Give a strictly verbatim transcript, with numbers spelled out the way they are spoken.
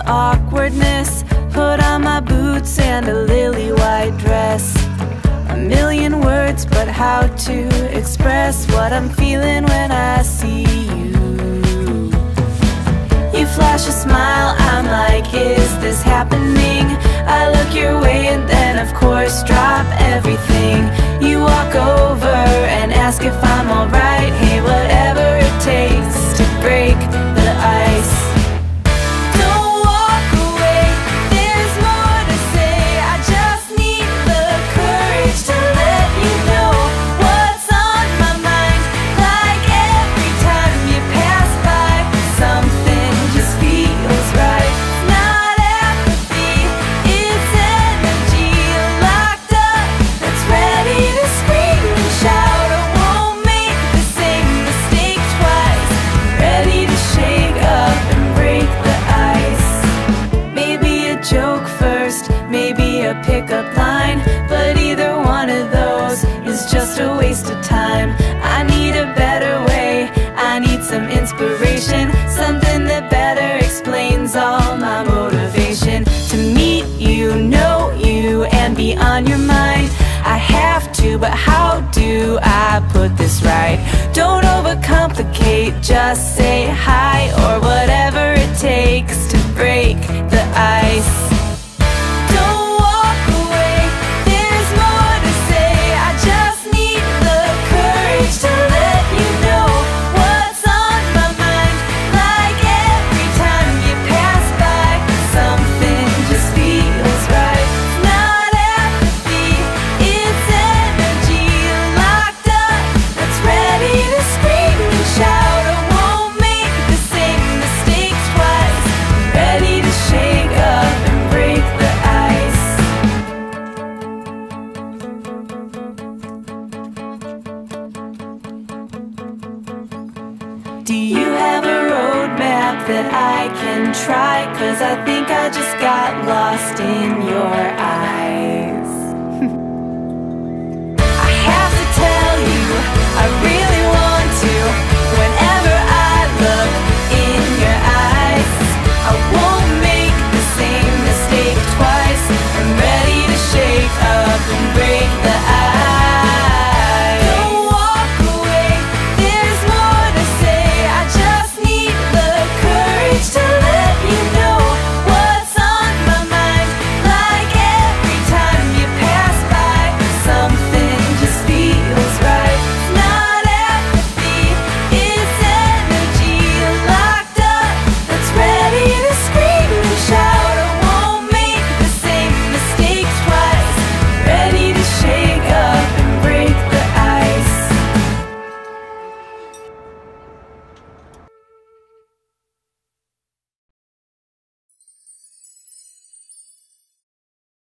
the awkwardness, put on my boots and a lily white dress. A million words, but how to express what I'm feeling when I see you. You flash a smile, I'm like, is this happening? I look your way and then of course drop everything. You walk over and ask if I'm alright. Hey, whatever it takes to break the ice. Pickup line, but either one of those is just a waste of time. I need a better way, I need some inspiration, something that better explains all my motivation. To meet you, know you, and be on your mind, I have to, but how do I put this right? Don't overcomplicate, just say hi, or whatever it takes to break the ice. Do you have a roadmap that I can try? 'Cause I think I just got lost in your eyes.